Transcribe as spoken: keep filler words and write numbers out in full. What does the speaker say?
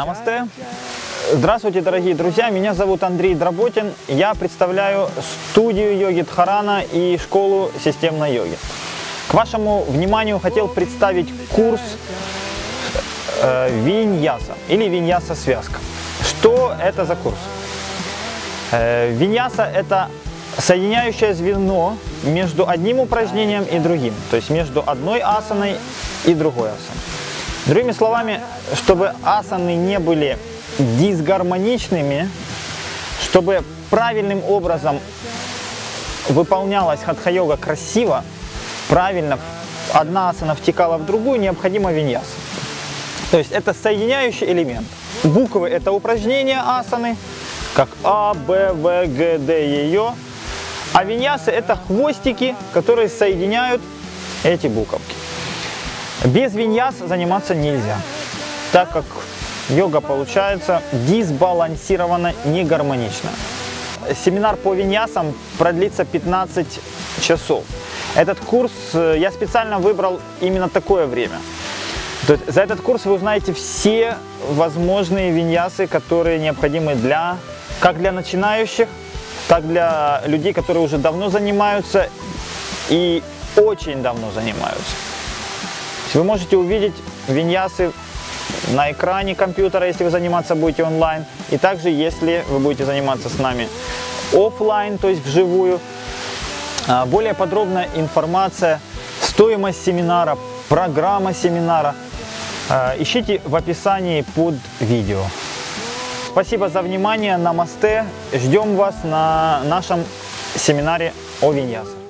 Намасте! Здравствуйте, дорогие друзья! Меня зовут Андрей Дроботин. Я представляю студию йоги Дхарана и школу системной йоги. К вашему вниманию хотел представить курс э, виньяса или виньяса связка. Что это за курс? Э, виньяса – это соединяющее звено между одним упражнением и другим, то есть между одной асаной и другой асаной. Другими словами, чтобы асаны не были дисгармоничными, чтобы правильным образом выполнялась хатха-йога красиво, правильно, одна асана втекала в другую, необходима виньяса. То есть это соединяющий элемент. Буквы – это упражнения асаны, как А, Б, В, Г, Д, Е, Ё. А виньясы – это хвостики, которые соединяют эти буковки. Без виньяс заниматься нельзя, так как йога получается дисбалансированно, негармонично. Семинар по виньясам продлится пятнадцать часов. Этот курс я специально выбрал именно такое время. То есть за этот курс вы узнаете все возможные виньясы, которые необходимы для, как для начинающих, так для людей, которые уже давно занимаются и очень давно занимаются. Вы можете увидеть виньясы на экране компьютера, если вы заниматься будете онлайн, и также если вы будете заниматься с нами офлайн, то есть вживую. Более подробная информация, стоимость семинара, программа семинара ищите в описании под видео. Спасибо за внимание, намасте, ждем вас на нашем семинаре о виньясах.